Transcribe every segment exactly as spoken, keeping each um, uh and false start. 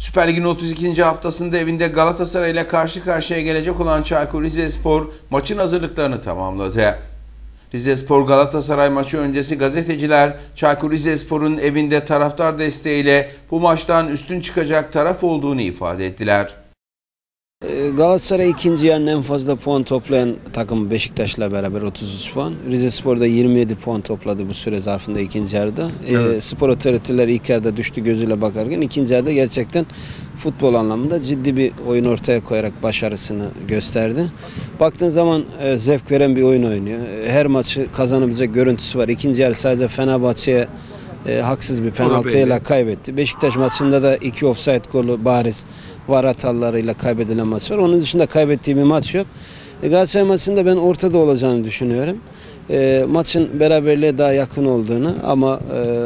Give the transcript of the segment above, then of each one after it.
Süper Lig'in otuz ikinci haftasında evinde Galatasaray ile karşı karşıya gelecek olan Çaykur Rizespor maçın hazırlıklarını tamamladı. Rizespor Galatasaray maçı öncesi gazeteciler Çaykur Rizespor'un evinde taraftar desteğiyle bu maçtan üstün çıkacak taraf olduğunu ifade ettiler. Galatasaray ikinci yarının en fazla puan toplayan takım Beşiktaş'la beraber otuz üç puan. Rizespor da yirmi yedi puan topladı bu süre zarfında ikinci yarıda. Evet. E, spor otoriteler ilk yarıda düştü gözüyle bakarken ikinci yarıda gerçekten futbol anlamında ciddi bir oyun ortaya koyarak başarısını gösterdi. Baktığın zaman e, zevk veren bir oyun oynuyor. Her maçı kazanabilecek görüntüsü var. İkinci yarı sadece Fenerbahçe'ye E, haksız bir penaltıyla kaybetti. Beşiktaş maçında da iki offside golü bariz var hatalarıyla kaybedilen maç var. Onun dışında kaybettiği bir maç yok. E, Galatasaray maçında ben ortada olacağını düşünüyorum. E, maçın beraberliğe daha yakın olduğunu ama e,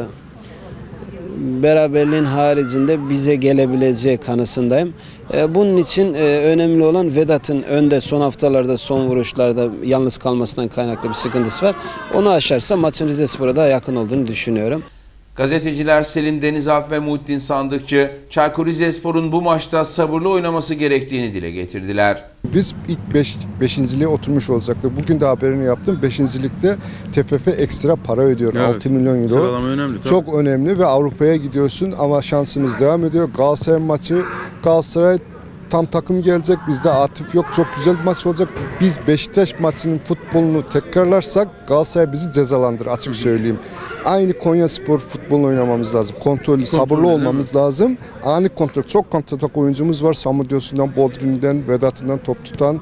beraberliğin haricinde bize gelebileceği kanısındayım. E, bunun için e, önemli olan Vedat'ın önde son haftalarda, son vuruşlarda yalnız kalmasından kaynaklı bir sıkıntısı var. Onu aşarsa maçın Rizespor'a daha yakın olduğunu düşünüyorum. Gazeteciler Selim Denizalp ve Muhittin Sandıkçı, Çaykur Rizespor'un bu maçta sabırlı oynaması gerektiğini dile getirdiler. Biz ilk beş, beşinciliğe oturmuş olacaktık. Bugün de haberini yaptım. Beşincilikte T F F ekstra para ödüyor. Evet. altı milyon euro. Sıralama önemli. Tabii. Çok önemli ve Avrupa'ya gidiyorsun ama şansımız devam ediyor. Galatasaray maçı, Galatasaray tam takım gelecek. Bizde atıf yok. Çok güzel bir maç olacak. Biz Beşiktaş maçının futbolunu tekrarlarsak Galatasaray bizi cezalandırır açık söyleyeyim. Aynı Konyaspor futbolunu oynamamız lazım. Kontrollü, sabırlı olmamız lazım. Ani kontrol. Çok kontratak oyuncumuz var. Samudios'undan, Boldrin'den, Vedat'ından top tutan.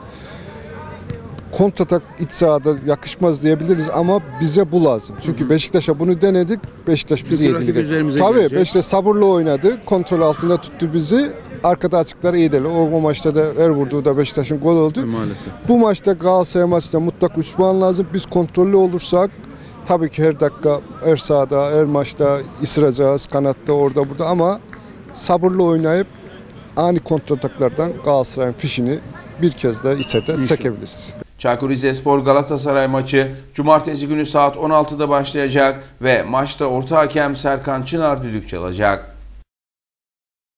Kontratak iç sahada yakışmaz diyebiliriz ama bize bu lazım. Çünkü Beşiktaş'a bunu denedik. Beşiktaş bizi yedildi. Tabii Beşiktaş sabırlı oynadı. Kontrol altında tuttu bizi. Arkada açıklar iyi değil. O, o maçta da her vurduğu da Beşiktaş'ın gol oldu. Maalesef. Bu maçta Galatasaray maçında mutlak üç puan lazım. Biz kontrollü olursak tabii ki her dakika, her sahada, her maçta ısıracağız. Kanatta, orada, burada ama sabırlı oynayıp ani kontrataklardan Galatasaray'ın fişini bir kez daha içeride çekebiliriz. Çaykur Rizespor Galatasaray maçı cumartesi günü saat on altıda başlayacak ve maçta orta hakem Serkan Çınar düdük çalacak.